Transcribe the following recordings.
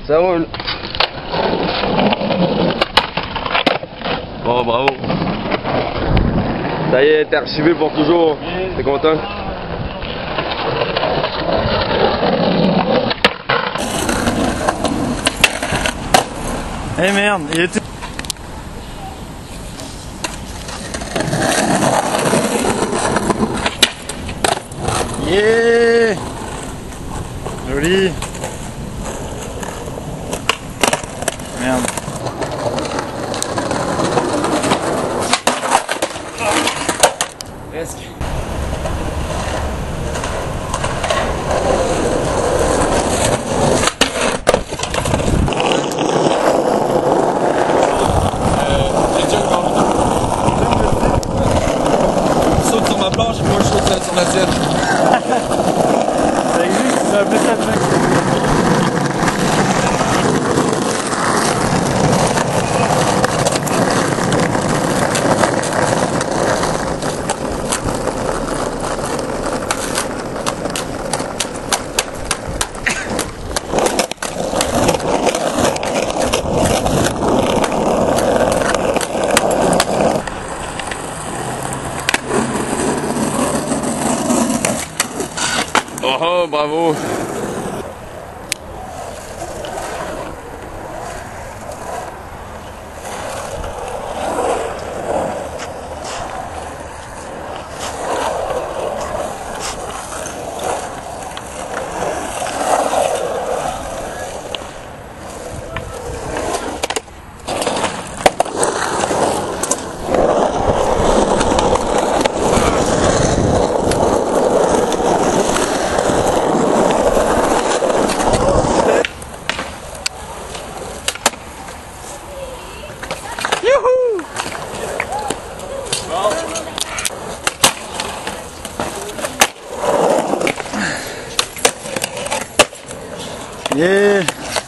Ça roule. Bon, bravo. Ça y est, t'es archivé pour toujours. T'es content? Eh merde, il était... Yeah! Joli! Merde. Presque. Saute sur ma planche et moi je saute sur la tienne. Ça existe, c'est appelé ça le mec. Oh, bravo. Yeah!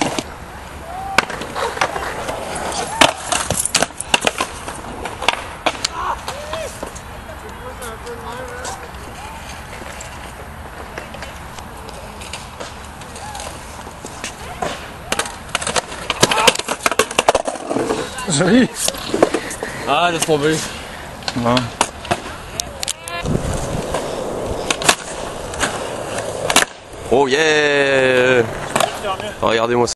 Joli! Ah, laisse tomber. Bon. Oh yeah! Regardez-moi ça.